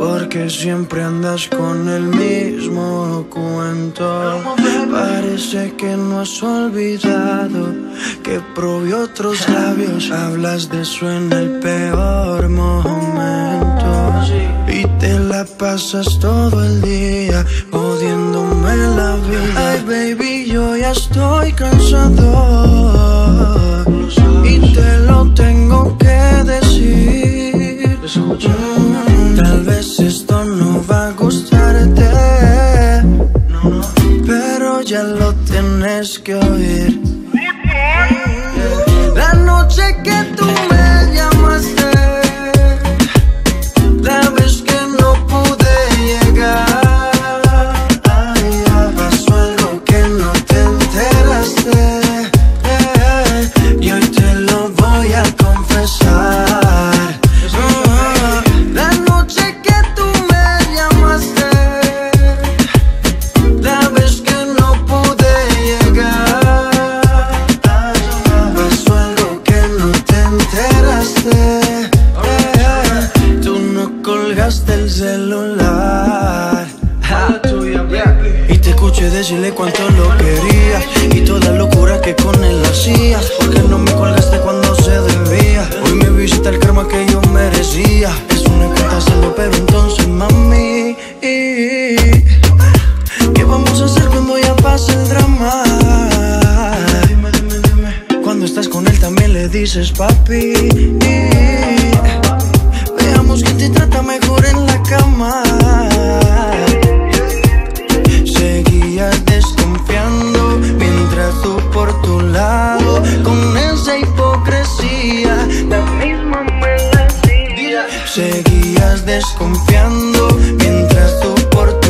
porque siempre andas con el mismo cuento. Parece que no has olvidado que probé otros labios. Hablas de eso en el peor momento y te la pasas todo el día odiándome la vida. Ay, baby, yo ya estoy cansado y te lo tengo que decir. Tal vez esto no va a gustarte, pero ya lo tienes que oír. La noche que tú me llamaste, la vez que no pude llegar, pasó algo que no te enteraste, y hoy te lo voy a confesar. La noche que tú me llamaste, la vez que no pude llegar, pasó algo que no te enteraste. Tú no colgaste el celular, y te escuché decirle cuánto lo querías y toda locura que con él hacías. Porque no me colgaste cuando se debía. Hoy me visita el karma que yo merecía. Es una carta hacerlo, pero entonces, mami, ¿qué vamos a hacer cuando ya pase el drama? Dime. Cuando estás con él también le dices papi. Veamos quién te trata mejor en la cama. Seguías desconfiando mientras tú por tu lado con esa hipocresía la misma me decía. Seguías desconfiando mientras tú por